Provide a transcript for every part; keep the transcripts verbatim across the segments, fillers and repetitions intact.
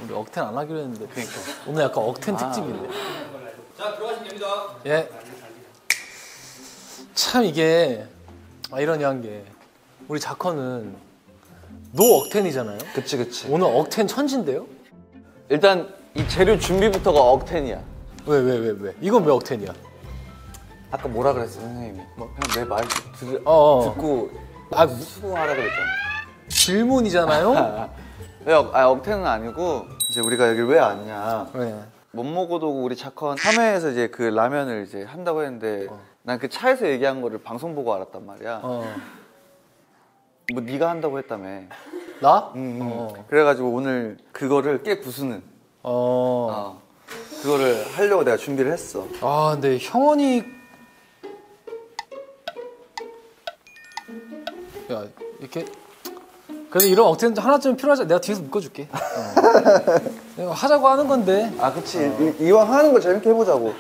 우리 억텐 안 하기로 했는데. 그러니까. 오늘 약간 억텐 아. 특집인데. 자, 들어가시면 됩니다. 예. 참 이게 아이러니한 게 우리 자커는 노 억텐이잖아요. 그치 그치. 오늘 억텐 천진데요? 일단 이 재료 준비부터가 억텐이야. 왜 왜 왜 왜? 이건 왜 억텐이야? 아까 뭐라 그랬어 선생님이? 뭐 그냥 내 말 듣고 아 수긍하라 그랬잖아. 질문이잖아요. 왜 억, 아, 억텐은 아니고 이제 우리가 여기 왜 왔냐? 네. 못 먹어도 우리 차컨 삼 회에서 이제 그 라면을 이제 한다고 했는데 어. 난 그 차에서 얘기한 거를 방송 보고 알았단 말이야. 어. 뭐 네가 한다고 했다며. 나? 응, 응. 어. 그래가지고 오늘 그거를 깨 부수는. 어. 어. 그거를 하려고 내가 준비를 했어. 아 근데 형원이 야 이렇게 그래도 이런 억텐 하나쯤 필요하지. 내가 뒤에서 묶어줄게. 어. 내가 하자고 하는 건데. 아 그치. 어. 이, 이왕 하는 거 재밌게 해보자고.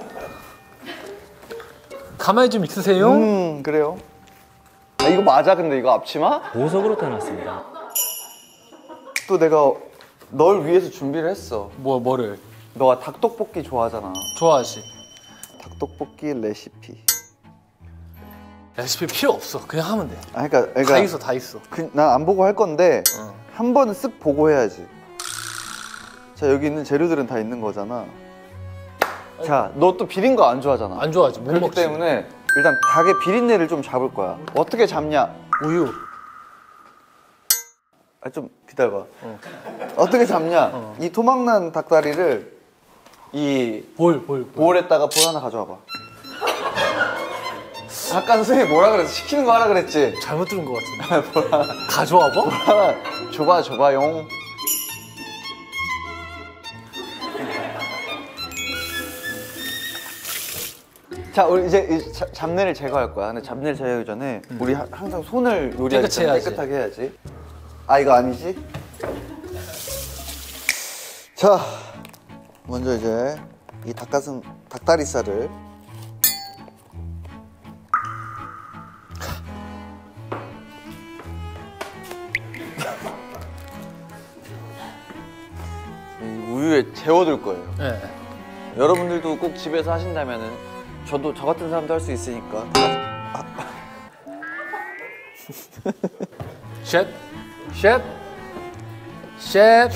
가만히 좀 있으세요. 음 그래요. 아, 이거 맞아? 근데 이거 앞치마? 보석으로 태어났습니다. 또 내가 널 위해서 준비를 했어. 뭐 뭐를? 너가 닭떡볶이 좋아하잖아. 좋아하지. 닭떡볶이 레시피. 레시피 필요 없어. 그냥 하면 돼. 아 그러니까, 그러니까 다 있어, 다 있어. 그, 난 안 보고 할 건데 어. 한 번은 쓱 보고 해야지. 자 여기 있는 재료들은 다 있는 거잖아. 자 너 또 비린 거 안 좋아하잖아. 안 좋아하지. 못 그렇기 먹지. 때문에 일단 닭의 비린내를 좀 잡을 거야. 어떻게 잡냐? 우유. 아 좀 기다려봐. 어. 어떻게 잡냐? 어. 이 토막난 닭다리를 이 볼, 볼, 볼. 볼에다가 볼 하나 가져와봐. 아까 선생님이 뭐라 그랬어? 시키는 거 하라 그랬지? 잘못 들은 것 같은데. 볼 하나. 가져와봐? 볼 하나 줘봐, 줘봐용. 자, 우리 이제 이 자, 잡내를 제거할 거야. 근데 잡내를 제거하기 전에 음. 우리 하, 항상 손을 요리할 때 깨끗하게 해야지. 아, 이거 아니지? 자, 먼저 이제 이 닭가슴, 닭다리살을 이 우유에 재워둘 거예요. 네. 여러분들도 꼭 집에서 하신다면은 저도 저 같은 사람도 할 수 있으니까. 아. 셰프, 셰프, 셰프,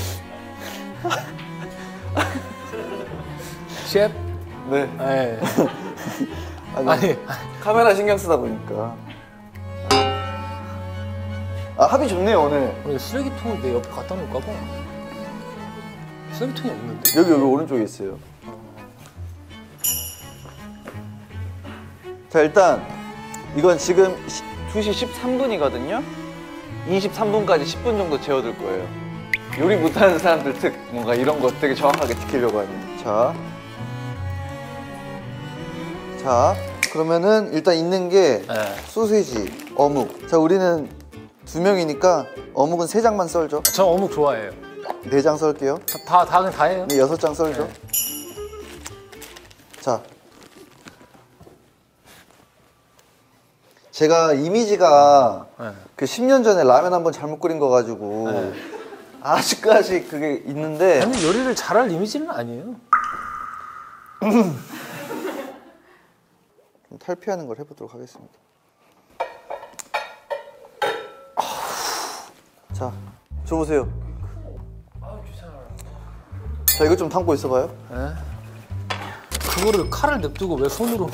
셰프. 네. 네. 아니, 아니 카메라 신경 쓰다 보니까. 아 합이 좋네요 오늘. 우리 쓰레기통을 내 옆에 갖다 놓을까 봐. 쓰레기통이 없는데? 여기 여기 오른쪽에 있어요. 자 일단 이건 지금 두 시 십삼 분이거든요 이십삼 분까지 십 분 정도 재워둘 거예요. 요리 못하는 사람들 특 뭔가 이런 거 되게 정확하게 지키려고 하는. 자, 자 그러면은 일단 있는 게 네. 소시지, 어묵. 자 우리는 두 명이니까 어묵은 세 장만 썰죠. 저 어묵 좋아해요. 네 장 썰게요. 다, 다, 다 해요? 네, 여섯 장 썰죠. 네. 자 제가 이미지가 네. 그 십 년 전에 라면 한번 잘못 끓인 거 가지고 네. 아직까지 그게 있는데. 아니 요리를 잘할 이미지는 아니에요. 좀 탈피하는 걸 해보도록 하겠습니다. 자, 줘보세요. 자, 이거 좀 담고 있어봐요. 네. 그거를 칼을 냅두고 왜 손으로.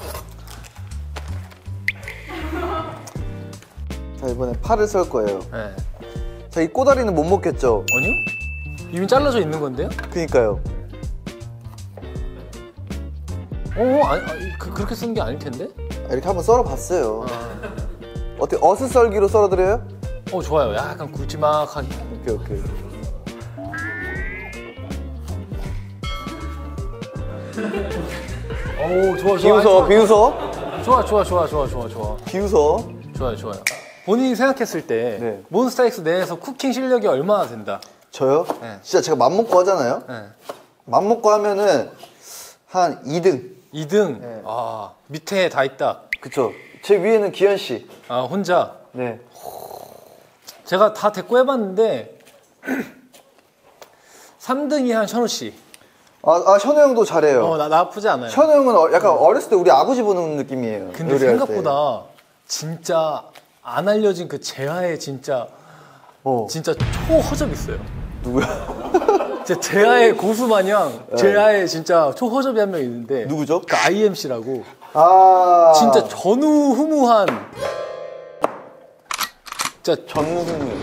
자, 이번에 파를 썰 거예요. 네. 자, 이 꼬다리는 못 먹겠죠? 아니요? 이미 잘라져 있는 건데요? 그니까요. 어, 아니, 아니 그, 그렇게 쓴 게 아닐 텐데? 아, 이렇게 한번 썰어봤어요. 아. 어때? 어슷썰기로 썰어드려요? 어, 좋아요. 약간 굵지막하게. 오케이, 오케이. 오, 좋아, 좋아. 비웃어, 비웃어. 좋아, 좋아, 좋아, 좋아, 좋아, 좋아. 비웃어. 좋아요, 좋아요. 본인이 생각했을 때 네. 몬스타엑스 내에서 쿠킹 실력이 얼마나 된다? 저요? 네. 진짜 제가 맘먹고 하잖아요? 네. 맘먹고 하면은 한 이 등. 이 등? 네. 아, 밑에 다 있다. 그쵸. 제 위에는 기현 씨. 아, 혼자? 네. 제가 다 데리고 해봤는데 삼 등이 한 션우 씨. 아, 아 현우 형도 잘해요. 어, 나, 나쁘지 않아요. 현우 형은 어, 약간 어렸을 때 우리 아버지 보는 느낌이에요. 근데 요리할 생각보다 진짜 안 알려진 그 재하에 진짜 때. 어. 진짜 초허접 있어요. 누구야? 진짜 재하의 고수 마냥 재하의 진짜 초허접이 한 명 있는데 누구죠? 그 아이엠씨라고 아 진짜 전후후무한 진짜 전무후무.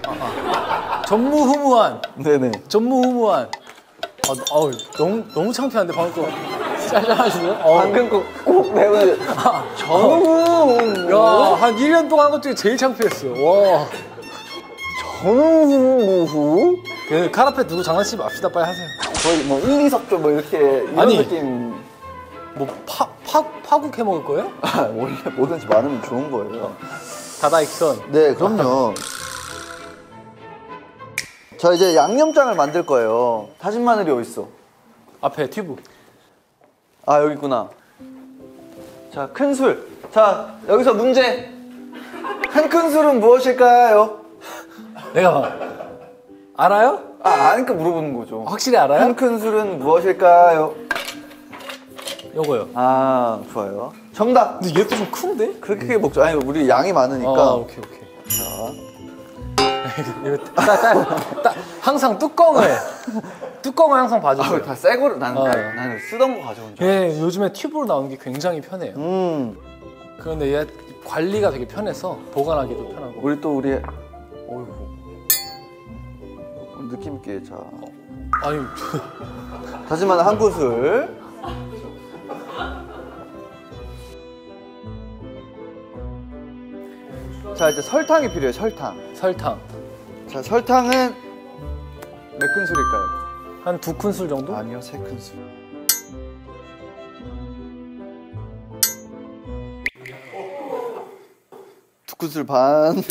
전무후무한 네네. 전무후무한 아, 어우, 너무 너무 창피한데 방금 또 짤짤하시네요. 어. 방금 꼭꼭 배우는 전무후무. 야, 한 일 년 동안 한 것 중에 제일 창피했어. 와. 전무후무? 그 카라페 두고 장난치지 맙시다. 빨리 하세요. 거의 뭐 일, 이 석조 뭐 이렇게 이런 아니. 느낌. 뭐 파, 파, 파국 해 먹을 거예요? 아, 원래 뭐든지 많으면 좋은 거예요. 다다익선. 네, 그럼요. 자, 이제 양념장을 만들 거예요. 다진 마늘이 어딨어? 앞에 튜브. 아, 여기 있구나. 자, 큰 술. 자, 여기서 문제. 한 큰술은 무엇일까요? 내가 알아요? 아, 아니까 물어보는 거죠. 확실히 알아요? 한 큰술은 무엇일까요? 요거요. 아, 좋아요. 정답. 근데 얘도 좀 큰데? 그렇게 크게 먹죠. 아니, 우리 양이 많으니까. 아, 오케이, 오케이. 자. 이거 딱, 딱, 딱, 항상 뚜껑을, 뚜껑을 항상 아, 봐주세요. 다 새 거를 나는, 어. 나는 쓰던 거 가져온 줄. 예, 요즘에 튜브로 나오는 게 굉장히 편해요. 음. 그런데 얘 관리가 되게 편해서 보관하기도 편하고. 우리 또 우리 어이구. 느낌 있게 자. 아니, 다진 마늘 한 큰술. 자, 이제 설탕이 필요해요. 설탕. 설탕. 자, 설탕은 몇 큰술일까요? 한 두 큰술 정도? 아니요, 세 큰술. 두 큰술 반.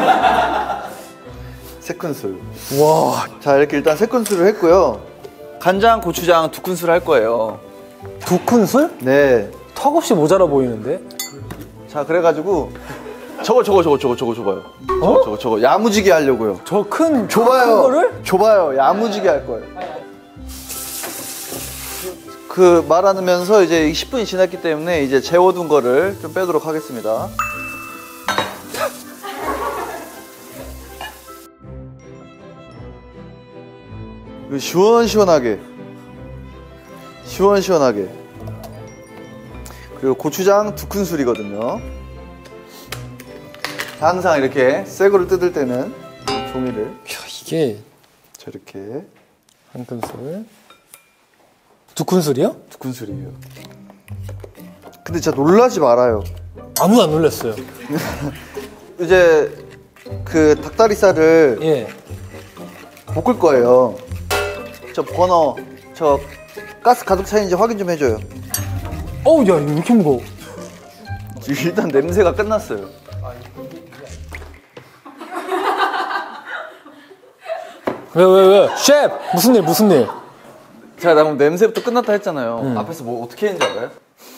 세 큰술. 와, 자, 이렇게 일단 세 큰술을 했고요. 간장, 고추장 두 큰술 할 거예요. 두 큰술? 네. 턱없이 모자라 보이는데? 자, 그래가지고 저거 저거 저거 저거 저거 줘봐요. 어? 저거 저거 저거 야무지게 하려고요. 저 큰, 줘봐요. 큰 거를? 줘봐요. 야무지게 할 거예요. 그 말하면서 이제 십 분이 지났기 때문에 이제 재워둔 거를 좀 빼도록 하겠습니다. 이거 시원시원하게 시원시원하게. 그리고 고추장 두 큰술이거든요. 항상 이렇게 새 거를 뜯을 때는 종이를 이야, 이게 저렇게 한 큰술. 두 큰술이요? 두 큰술이에요. 근데 진짜 놀라지 말아요. 아무도 안 놀랐어요. 이제 그 닭다리살을 예. 볶을 거예요. 저 버너 저 가스 가득 차있는지 확인 좀 해줘요. 어우, 야, 이거 왜 이렇게 무거워? 일단 냄새가 끝났어요. 왜, 왜, 왜? 셰프! 무슨 일, 무슨 일? 제가 방금 냄새부터 끝났다 했잖아요. 앞에서 뭐 어떻게 했는지 알아요?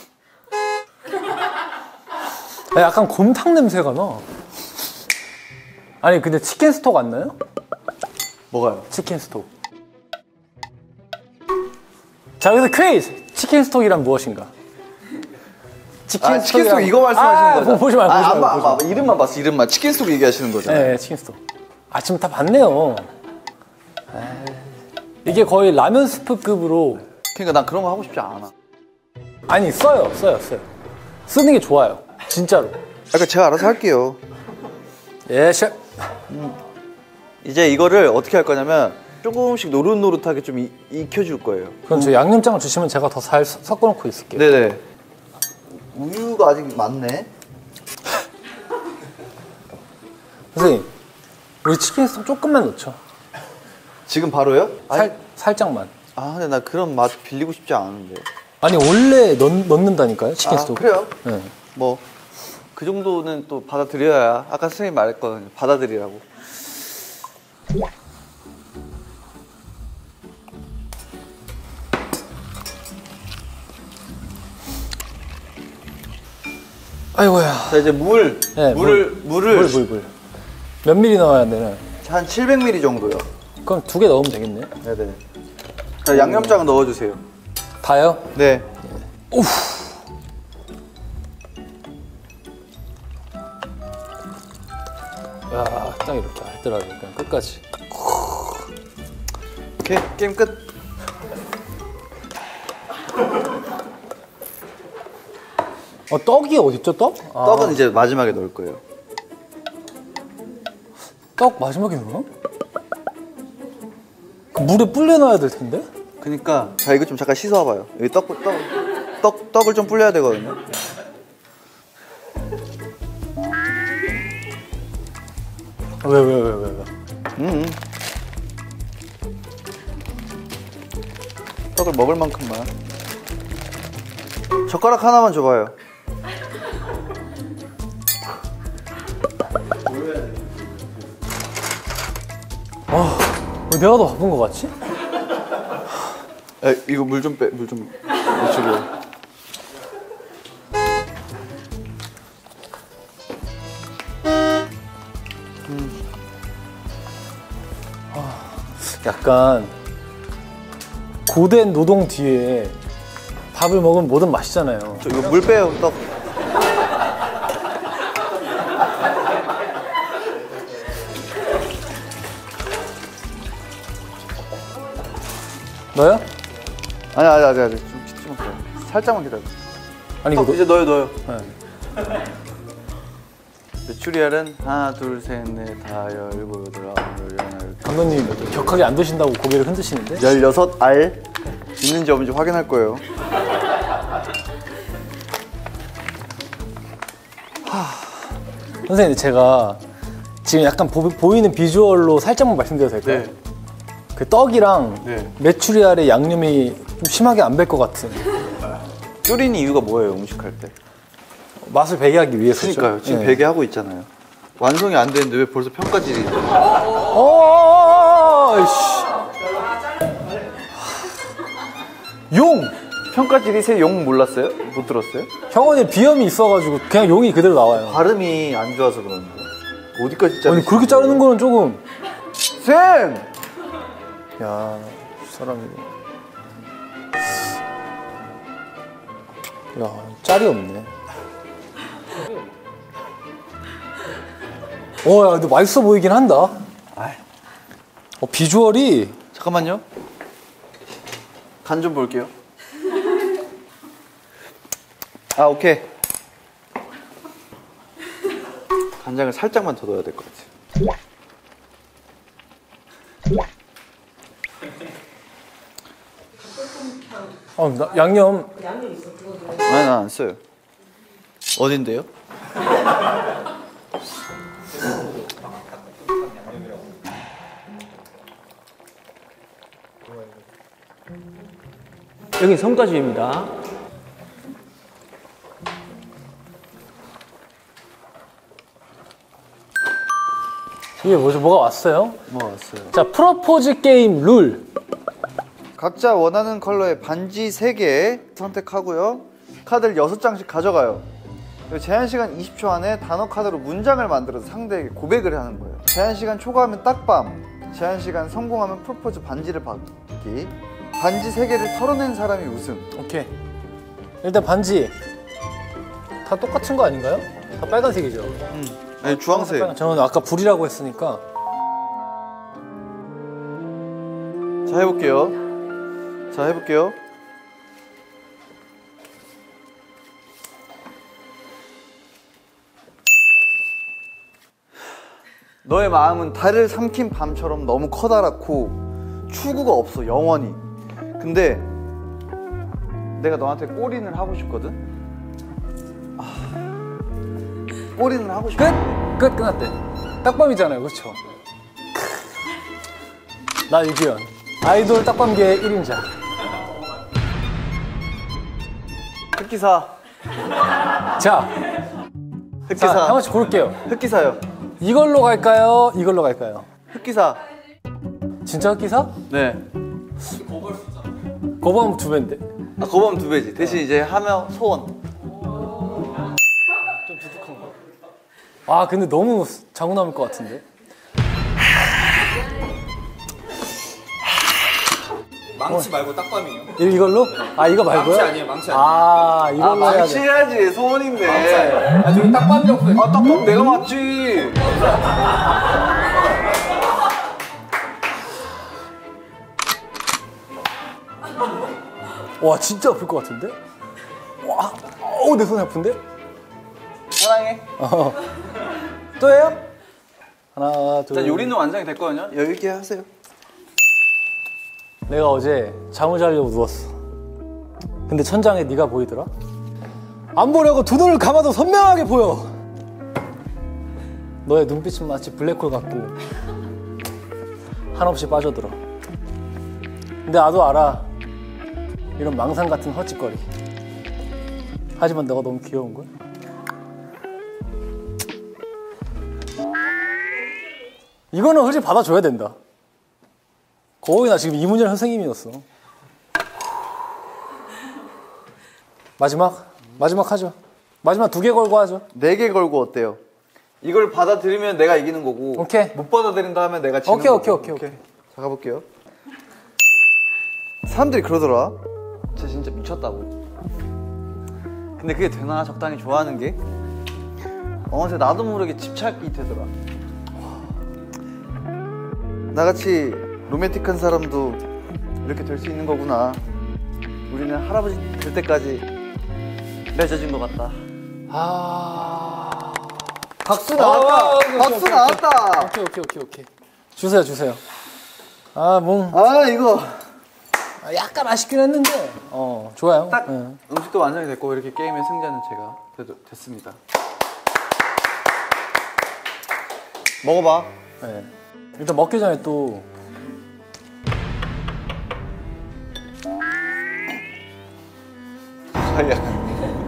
야, 약간 곰탕 냄새가 나. 아니, 근데 치킨 스톡 안 나요? 뭐가요? 치킨 스톡. 자, 여기서 퀴즈! 치킨 스톡이란 무엇인가? 치킨 아, 치킨 스톡 스톡이란- 이거 말씀하시는 아, 거죠? 보지 말고, 아, 보지 안 말고. 봐, 안 보지 봐. 말고. 이름만 봤어, 이름만. 치킨 스톡 얘기하시는 거잖아요. 네, 치킨 스톡. 아, 지금 다 봤네요. 에이, 이게 거의 라면 스프급으로. 그러니까 난 그런 거 하고 싶지 않아. 아니, 써요, 써요, 써요. 쓰는 게 좋아요. 진짜로. 그러니까 제가 알아서 할게요. 예, 셰프. 이제 이거를 어떻게 할 거냐면 조금씩 노릇노릇하게 좀 이, 익혀줄 거예요. 그럼 저 양념장을 주시면 제가 더 잘 섞어놓고 있을게요. 네네. 우유가 아직 많네. 선생님, 우리 치킨 스톡 조금만 넣죠. 지금 바로요? 살, 아니, 살짝만. 아 근데 나 그런 맛 빌리고 싶지 않은데. 아니, 원래 넣, 넣는다니까요, 치킨 아 스톡. 그래요? 네. 뭐 그 정도는 또 받아들여야. 아까 선생님 말했거든요. 받아들이라고. 아이고야. 자 이제 물. 네, 물을 물을 물, 물, 물. 몇 미리 넣어야 되나? 한 칠백 밀리리터 정도요. 그럼 두 개 넣으면 되겠네. 네네. 자, 양념장 넣어주세요. 다요? 네. 오우. 야, 딱 이렇게 알뜰하게 그냥 끝까지. 오케이, 게임 끝. 어, 떡이 어딨죠, 떡? 아, 떡은 이제 마지막에 넣을 거예요. 떡 마지막에 넣어? 그 물에 불려놔야 될 텐데? 그니까 자, 이거 좀 잠깐 씻어봐요. 여기 떡, 떡, 떡, 떡을 좀 불려야 되거든요. 왜, 왜, 왜, 왜, 왜? 음, 음. 떡을 먹을 만큼만. 젓가락 하나만 줘봐요. 아, 왜 내가 더 바쁜 거 같지? 에, 이거 물 좀 빼, 물 좀 묻히고. 약간 고된 노동 뒤에 밥을 먹으면 뭐든 맛있잖아요. 저 이거 물 빼요, 떡. 너요? 아니, 아니, 아니, 아니. 좀 기다려. 살짝만 기다려. 아니 이거 떡 이제 넣어요, 넣어요. 네. 메추리알은 하나, 둘, 셋, 넷, 다, 열, 일곱, 여덟, 아홉, 열, 열하나, 감독님 격하게 안 드신다고 고개를 흔드시는데? 열여섯 알 있는지 없는지 확인할 거예요. 선생님 제가 지금 약간 보, 보이는 비주얼로 살짝만 말씀드려도 될까요? 네. 그 떡이랑 네. 메추리알의 양념이 좀 심하게 안 뺄 것 같은 줄이는 이유가 뭐예요, 음식할 때? 맛을 배게 하기 위해서죠. 그러니까요. 지금 네. 베개 하고 있잖아요. 완성이 안 되는데 왜 벌써 평가질이? 어어어어어 씨. 용! 평가질이 새 용 몰랐어요? 못 들었어요? 형원이 비염이 있어가지고 그냥 용이 그대로 나와요. 발음이 안 좋아서 그러는데. 어디까지 아니 자르시는 그렇게 자르는 거예요? 거는 조금 쌤! 야 사람이 야 짤이 없네. 어야 근데 맛있어 보이긴 한다. 아이. 어 비주얼이 잠깐만요. 간 좀 볼게요. 아, 오케이. 간장을 살짝만 더 넣어야 될 것 같아요. 어, 나, 양념 아니, 난 안 써요. 어딘데요? 여기 성과주입니다. 이게 뭐죠? 뭐가 왔어요? 뭐 왔어요? 자 프로포즈 게임 룰. 각자 원하는 컬러의 반지 세 개 선택하고요. 카드를 여섯 장씩 가져가요. 그리고 제한 시간 이십 초 안에 단어 카드로 문장을 만들어서 상대에게 고백을 하는 거예요. 제한 시간 초과하면 딱밤, 제한 시간 성공하면 프로포즈 반지를 받기. 반지 세 개를 털어낸 사람이 우승. 오케이. 일단 반지 다 똑같은 거 아닌가요? 다 빨간색이죠. 음. 아니, 주황색. 빨간- 저는 아까 불이라고 했으니까. 자, 해볼게요. 자, 해볼게요. 너의 마음은 달을 삼킨 밤처럼 너무 커다랗고 출구가 없어, 영원히. 근데 내가 너한테 꼬리는 하고 싶거든? 아, 꼬리는 하고 싶어. 끝! 끝 끝났대. 딱밤이잖아요, 그렇죠? 나 유기현. 아이돌 딱밤계의 일 인자. 흑기사. 자, 자, 흑기사. 하나씩 고를게요. 흑기사요. 이걸로 갈까요? 이걸로 갈까요? 흑기사. 진짜 흑기사? 네. 거부하면 두 배인데. 아, 거부하면 두 배지. 대신 이제 하면 소원. 아 근데 너무 자고 남을 것 같은데. 망치 말고 딱밤이에요. 이- 이걸로? 아 이거 말고요? 망치 아니에요, 망치 아니에요. 아 이걸로 아, 해야 망치 돼. 해야지. 소원인데. 아 저기 딱밤이라고 써있어. 아, 딱밤 내가 맞지. 와 진짜 아플 것 같은데? 와, 어우 내 손이 아픈데? 사랑해. 어. 또 해요? 하나 둘. 자, 요리는 완성이 됐거든요. 여유 있게 하세요. 내가 어제 잠을 자려고 누웠어. 근데 천장에 네가 보이더라? 안 보려고 두 눈을 감아도 선명하게 보여. 너의 눈빛은 마치 블랙홀 같고 한없이 빠져들어. 근데 나도 알아. 이런 망상 같은 헛짓거리. 하지만 너가 너무 귀여운걸? 이거는 솔직히 받아줘야 된다. 거의 나 지금 이문열 선생님이었어. 마지막? 마지막 하죠. 마지막 두 개 걸고 하죠. 네 개 걸고 어때요? 이걸 받아들이면 내가 이기는 거고. 오케이. 못 받아들인다 하면 내가 지는 오케이, 거고. 오케이, 오케이, 오케이. 자, 가볼게요. 사람들이 그러더라. 쟤 진짜 미쳤다고. 근데 그게 되나? 적당히 좋아하는 게? 어느새 나도 모르게 집착이 되더라. 나같이 로맨틱한 사람도 이렇게 될 수 있는 거구나. 우리는 할아버지 될 때까지 맺어진 것 같다. 아. 박수 아, 나왔다. 오케이, 박수 오케이, 나왔다. 오케이, 오케이, 오케이, 오케이. 주세요, 주세요. 아, 뭐. 아, 이거 아, 약간 아쉽긴 했는데. 어, 좋아요. 딱 네. 음식도 완성이 됐고 이렇게 게임의 승자는 제가 됐, 됐습니다. 먹어봐. 네. 일단 먹기 전에 또. 사이야.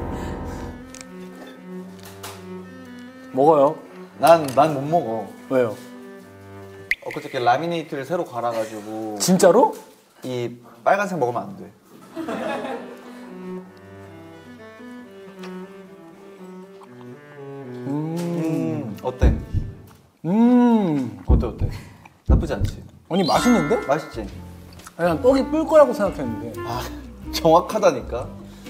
먹어요. 난 난 못 먹어. 왜요? 엊그저께 라미네이트를 새로 갈아가지고 진짜로? 이 빨간색 먹으면 안 돼. 음, 어때? 음. 어때 어때? 나쁘지 않지? 아니, 맛있는데? 맛있지? 아니, 난 떡이 뿔 거라고 생각했는데. 아, 정확하다니까.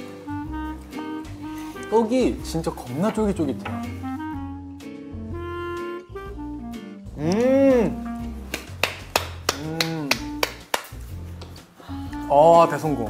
떡이 진짜 겁나 쫄깃쫄깃해. 음, 음. 아, 대성공.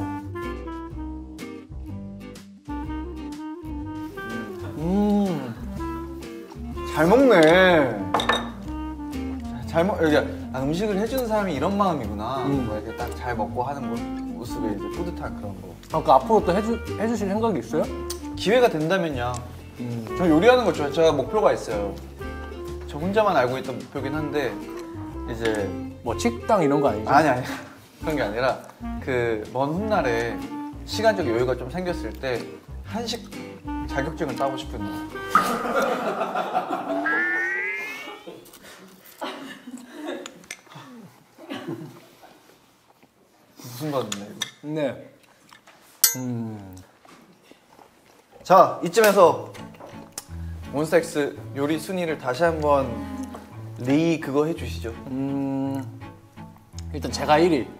음. 잘 먹네. 잘 먹. 여기 아, 음식을 해주는 사람이 이런 마음이구나. 음. 뭐 이렇게 딱 잘 먹고 하는 거 모습에 이제 뿌듯한 그런 거. 아, 그 앞으로 또 해주, 해주실 생각이 있어요? 기회가 된다면요. 음. 저 요리하는 거 좋아해요. 제가 목표가 있어요. 저 혼자만 알고 있던 목표긴 한데 이제 뭐 식당 이런 거 아니죠? 아니 아니 그런 게 아니라 그 먼 훗날에 시간적 여유가 좀 생겼을 때 한식 자격증을 따고 싶은 거. 무슨 맛이냐 이거. 네. 음. 자, 이쯤에서 몬스타엑스 요리 순위를 다시 한번 리 그거 해주시죠. 음. 일단 제가 일 위.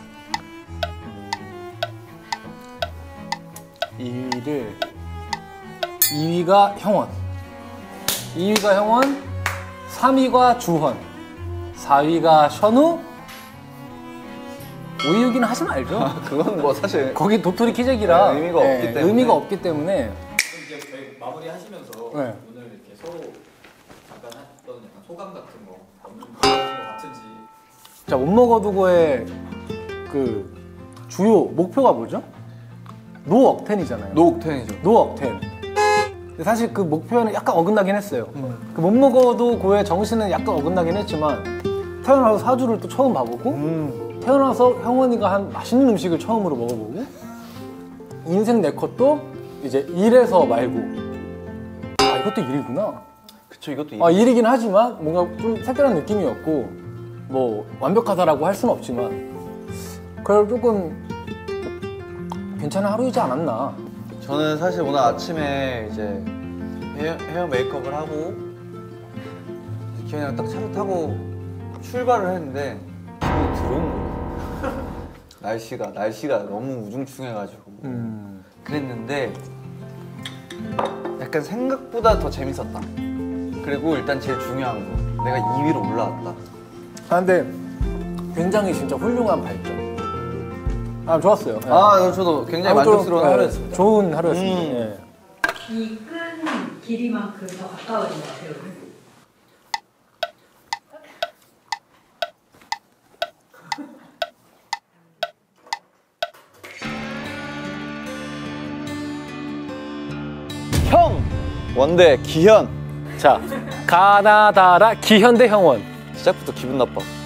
이 위를 이 위가 형원, 이 위가 형원, 삼 위가 주헌, 사 위가 션우, 오 위, 육 위는 하지 말죠. 그건 뭐 사실 거기 도토리 키재기라 네, 의미가 없기 때문에. 의미가 없기 때문에. 이제 저희 마무리 하시면서 네. 오늘 이렇게 서로 잠깐 했던 약간 소감 같은 거 어느 정도 것 같은지. 자, 못 먹어두고의 그 주요 목표가 뭐죠? 노억텐이잖아요. 노옥텐이죠. 노억텐. 근데 사실 그 목표는 약간 어긋나긴 했어요. 그 못 먹어도 고의 정신은 약간 어긋나긴 했지만 태어나서 사주를 또 처음 봐보고 음. 태어나서 형원이가 한 맛있는 음식을 처음으로 먹어보고 인생 네 컷도 이제 일에서 말고 아 이것도 일이구나. 그쵸, 이것도 아 일이긴 하지만 뭔가 좀 색다른 느낌이었고 뭐 완벽하다라고 할 수는 없지만 그래도 조금 괜찮은 하루이지 않았나. 저는 사실 오늘 아침에 이제 헤어, 헤어 메이크업을 하고 기현이랑 딱 차를 타고 출발을 했는데 기분이 들어온 거예요. 날씨가 날씨가 너무 우중충해가지고 음. 그랬는데 약간 생각보다 더 재밌었다. 그리고 일단 제일 중요한 거 내가 이 위로 올라왔다. 아, 근데 굉장히 진짜 훌륭한 발전. 아, 좋았어요. 예. 아 저도 굉장히 아무쪼록, 만족스러운 예, 하루였습니다. 좋은 하루였습니다. 음. 예. 이 끈 길이만큼 더 가까워진 것 같아요. 형 원대 기현 자, 가나다라 기현대 형원. 시작부터 기분 나빠.